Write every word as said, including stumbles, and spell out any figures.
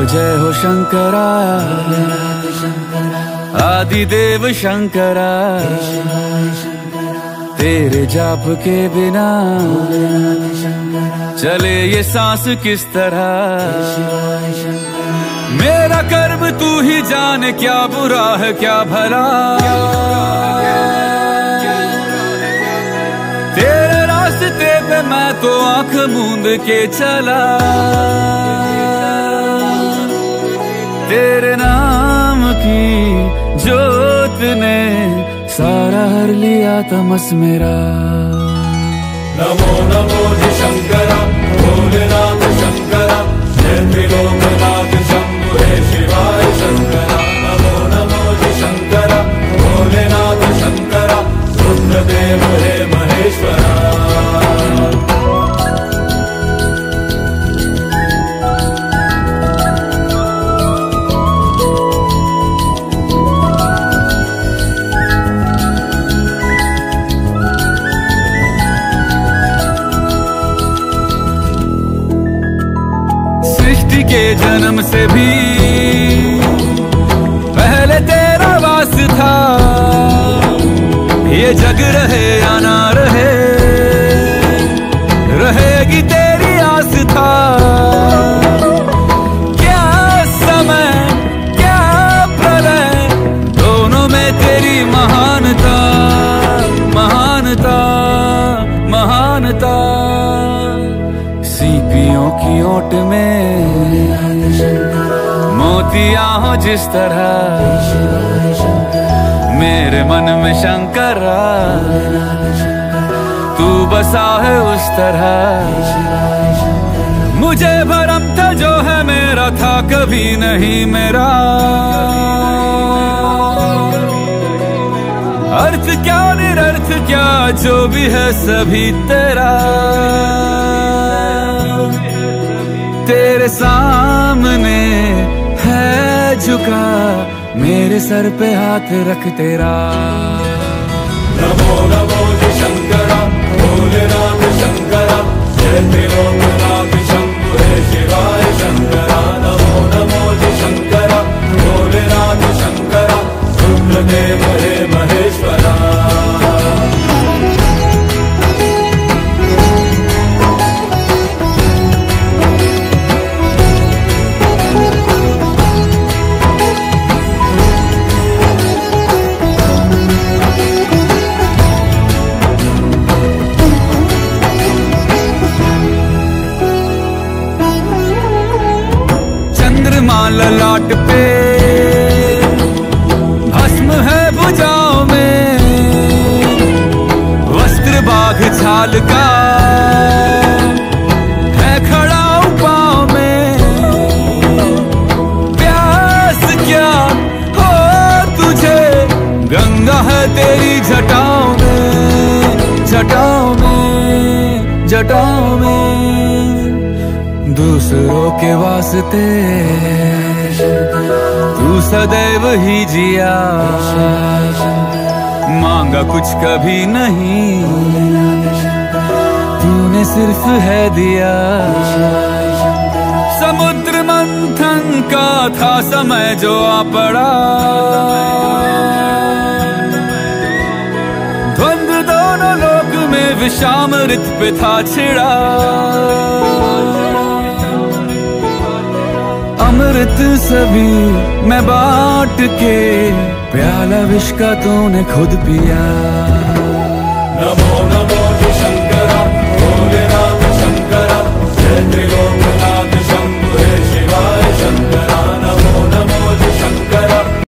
जय हो शंकरा, आदिदेव शंकरा, तेरे जाप के बिना चले ये सांस किस तरह। मेरा कर्म तू ही जाने, क्या बुरा है क्या भला। तेरे रास्ते पे मैं तो आंख मूंद के चला, तेरे नाम की जोत ने सारा हर लिया तमस मेरा। नमो नमो जी शंकरा, भोलेनाथ शंकरा, जय त्रिलोकनाथ शंभु हे शिवाय शंकरा। नमो नमो जी शंकरा, भोलेनाथ शंकरा, रुद्रदेव हे महेश्वरा। सृष्टि के जन्म से भी पहले तेरा वास था, ये जग रहे या ना रहे, रहेगी तेरी आस था। क्या समय क्या प्रलय, दोनों में तेरी महानता, महानता, महानता। सीपियों की ओट में मोतियां हो जिस तरह, मेरे मन में शंकरा तू बसा है उस तरह। मुझे भरम था जो है मेरा था कभी नहीं मेरा, अर्थ क्या निरर्थ क्या जो भी है सभी तेरा। तेरे सामने है झुका मेरे सर पे हाथ रख तेरा। नमो नमो जी शंकरा, भोलेनाथ शंकरा, जय त्रिलोकनाथ शंभु हे शिवाय शंकरा। नमो नमो जी शंकरा, भोलेनाथ शंकरा, रुद्रदेव हे महेश्वरा। ललाट पे भस्म है भुजाओं में, वस्त्र बाघ छाल का है खड़ा पाँव में। प्यास क्या हो तुझे, गंगा है तेरी जटाओं में, जटाओं में, जटाओं में। दूसरों के वास्ते तू सदैव ही जिया, मांगा कुछ कभी नहीं, तूने सिर्फ है दिया। समुद्र मंथन का था समय जो आ पड़ा, द्वंद्व दोनों लोक में विषामृत पे था छिड़ा। अमृत सभी मैं बांट के, प्याला विष का तूने खुद पिया।